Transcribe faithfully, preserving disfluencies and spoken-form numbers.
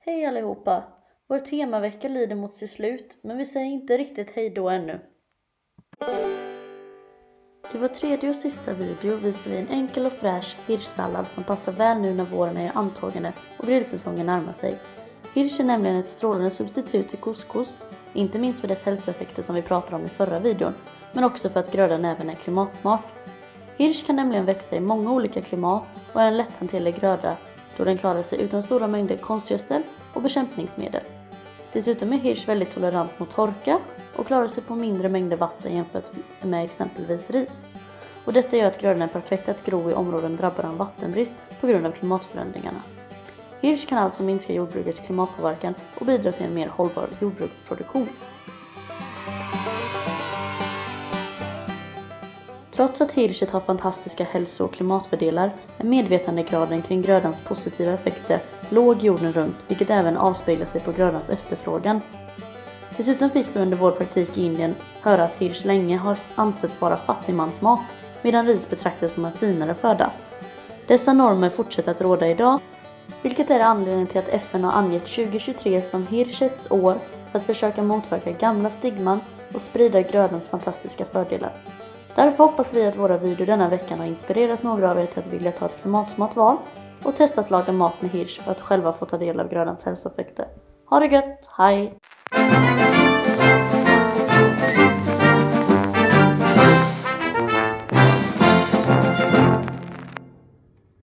Hej allihopa! Vår temavecka lider mot sitt slut, men vi säger inte riktigt hej då ännu. I vår tredje och sista video visar vi en enkel och fräsch hirschsallad som passar väl nu när våren är antagande och grillsäsongen närmar sig. Hirsch är nämligen ett strålande substitut till couscous, inte minst för dess hälsoeffekter som vi pratade om i förra videon, men också för att grödan även är klimatsmart. Hirsch kan nämligen växa i många olika klimat och är en lätthanterlig gröda då den klarar sig utan stora mängder konstgödsel och bekämpningsmedel. Dessutom är hirsch väldigt tolerant mot torka och klarar sig på mindre mängder vatten jämfört med exempelvis ris. Och detta gör att grödan är perfekt att gro i områden drabbade av vattenbrist på grund av klimatförändringarna. Hirsch kan alltså minska jordbrukets klimatpåverkan och bidra till en mer hållbar jordbruksproduktion. Trots att hirschet har fantastiska hälso- och klimatfördelar är medvetandegraden kring grödans positiva effekter låg jorden runt, vilket även avspeglar sig på grödans efterfrågan. Dessutom fick vi under vår praktik i Indien höra att hirsch länge har ansetts vara fattigmansmat, medan ris betraktas som en finare föda. Dessa normer fortsätter att råda idag, vilket är anledningen till att F N har angett tjugo tjugotre som hirschets år för att försöka motverka gamla stigman och sprida grödans fantastiska fördelar. Därför hoppas vi att våra videor denna veckan har inspirerat några av er till att vilja ta ett klimatsmart val och testa att laga mat med hirsch för att själva få ta del av grödans hälsoeffekter. Ha det gött, hej!